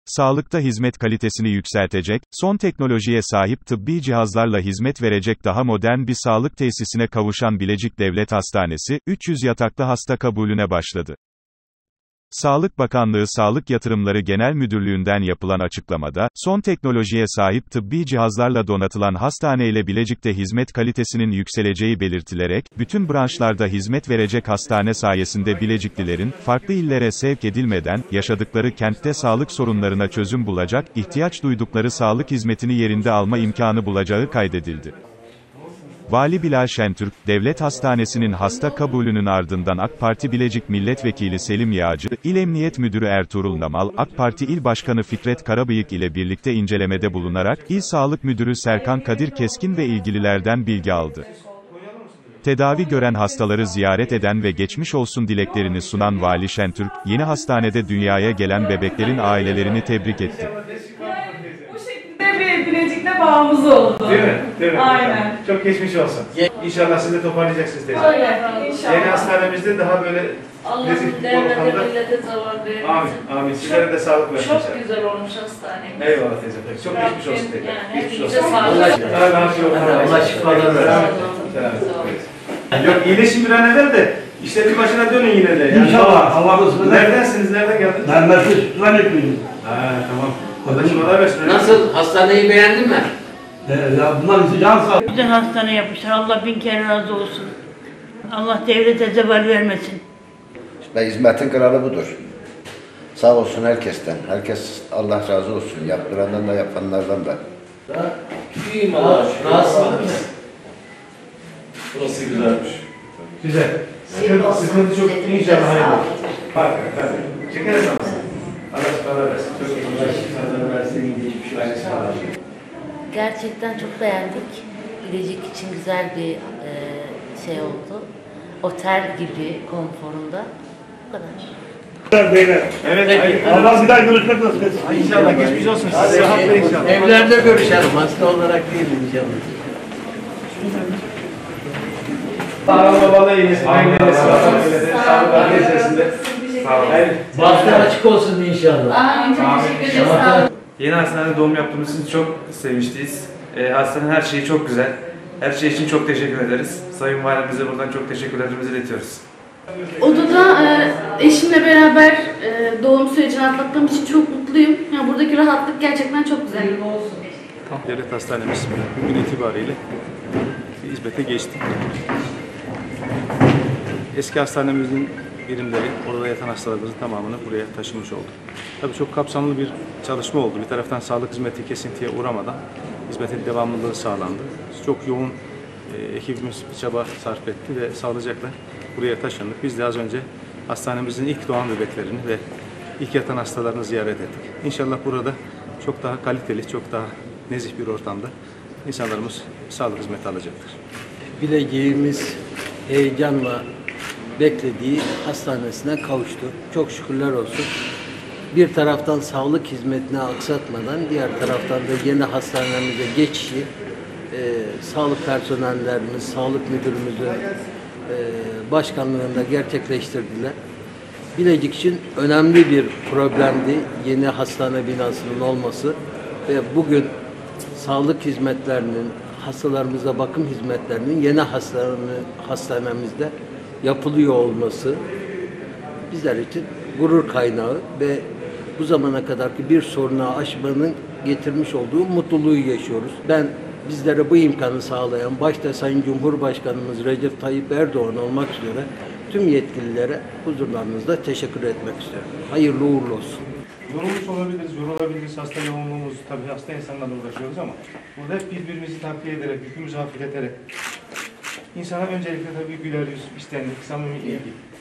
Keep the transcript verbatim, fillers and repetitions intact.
sağlıkta hizmet kalitesini yükseltecek, son teknolojiye sahip tıbbi cihazlarla hizmet verecek daha modern bir sağlık tesisine kavuşan Bilecik Devlet Hastanesi, üç yüz yataklı hasta kabulüne başladı. Sağlık Bakanlığı Sağlık Yatırımları Genel Müdürlüğü'nden yapılan açıklamada, son teknolojiye sahip tıbbi cihazlarla donatılan hastaneyle Bilecik'te hizmet kalitesinin yükseleceği belirtilerek, bütün branşlarda hizmet verecek hastane sayesinde Bileciklilerin, farklı illere sevk edilmeden, yaşadıkları kentte sağlık sorunlarına çözüm bulacak, ihtiyaç duydukları sağlık hizmetini yerinde alma imkanı bulacağı kaydedildi. Vali Bilal Şentürk, Devlet Hastanesi'nin hasta kabulünün ardından AK Parti Bilecik Milletvekili Selim Yağcı, İl Emniyet Müdürü Ertuğrul Namal, AK Parti İl Başkanı Fikret Karabıyık ile birlikte incelemede bulunarak, İl Sağlık Müdürü Serkan Kadir Keskin ve ilgililerden bilgi aldı. Tedavi gören hastaları ziyaret eden ve geçmiş olsun dileklerini sunan Vali Şentürk, yeni hastanede dünyaya gelen bebeklerin ailelerini tebrik etti. Bilecik'te bağımız oldu. Değil mi? Değil mi? Aynen. Çok geçmiş olsun. İnşallah siz de toparlayacaksınız teyze. Öyle. İnşallah. Yeni hastanemizde daha böyle Allah'ın devlete millete zavar vermesin. Amin. Amin. Sizlere de sağlık versin. Çok güzel olmuş hastanemiz. Eyvallah teyze. Çok geçmiş olsun teyze. Yani geçmiş hepinize olsun. sağlık. Allah şifalar versin. Yok iyileşin bir an evvel de işlerin başına dönün yine de. Yani İnşallah. Allah razı olsun. Neredensiniz? Nereden geldiniz? Ben Merkez Sübhanekliyim. Ha tamam. Allah şifalar versin. Nasıl? Hastaneyi beğendin mi? Ee, ya bunlar bizi can sağ. Güzel hastane yapmışlar. Allah bin kere razı olsun. Allah devlete zeval vermesin. Ve hizmetin kralı budur. Sağ olsun herkesten. Herkes Allah razı olsun. Yaptırandan da yapanlardan da. İyiyim Allah. Rahatsız. Burası güzelmiş. Güzel. Sıkıntı, sıkıntı çok inşallah hayırlı. Bak efendim. Çekeriz ama. Allah şifalar versin. Çok iyi. Allah şifalar versin. Gerçekten çok beğendik. Bilecik için güzel bir e, şey oldu. Otel gibi konforunda. Bu kadar. Beyler. Evet. Hayır. Allah bir daha görüşmek nasip etsin. İnşallah geçmiş olsun. Size rahatla inşallah. Evlerde görüşelim. Hasta olarak değil inşallah. Sağ babalı iyiniz. Aileniz sağlık ailesinde. Sağ olun. Bahtı açık olsun inşallah. Amin. Çok teşekkür ederim. Sağ olun. Yeni hastanede doğum yaptığımız için çok sevinçliyiz. E, hastanenin her şeyi çok güzel. Her şey için çok teşekkür ederiz. Sayın Valimize buradan çok teşekkürlerimizi iletiyoruz. Odada e, eşimle beraber e, doğum sürecini atlattığım için çok mutluyum. Yani buradaki rahatlık gerçekten çok güzel. Devlet Hastanemiz bugün itibariyle hizmete geçti. Eski hastanemizin birimleri, orada yatan hastalarımızın tamamını buraya taşımış olduk. Tabii çok kapsamlı bir çalışma oldu. Bir taraftan sağlık hizmeti kesintiye uğramadan hizmetin devamlılığı sağlandı. Çok yoğun e, ekibimiz bir çaba sarf etti ve sağlıcakla buraya taşındık. Biz de az önce hastanemizin ilk doğan bebeklerini ve ilk yatan hastalarını ziyaret ettik. İnşallah burada çok daha kaliteli, çok daha nezih bir ortamda insanlarımız sağlık hizmeti alacaktır. Bileceğimiz heyecanla beklediği hastanesine kavuştu. Çok şükürler olsun. Bir taraftan sağlık hizmetini aksatmadan, diğer taraftan da yeni hastanemize geçişi e, sağlık personellerimiz, sağlık müdürümüzün e, başkanlığında gerçekleştirdiler. Bilecik için önemli bir problemdi yeni hastane binasının olması ve bugün sağlık hizmetlerinin, hastalarımıza bakım hizmetlerinin yeni hastane, hastanemizde yapılıyor olması bizler için gurur kaynağı ve bu zamana kadarki bir sorunu aşmanın getirmiş olduğu mutluluğu yaşıyoruz. Ben bizlere bu imkanı sağlayan başta Sayın Cumhurbaşkanımız Recep Tayyip Erdoğan olmak üzere tüm yetkililere huzurlarınızda teşekkür etmek istiyorum. Hayırlı uğurlu olsun. Yorulmuş olabiliriz, yorulabiliriz. Hasta yoğunluğumuz, tabii hasta insanlarla uğraşıyoruz ama burada hep birbirimizi takviye ederek, yükümüzü hafifleterek insana öncelikle tabii güler yüz, içtenlik, samimi ilgi.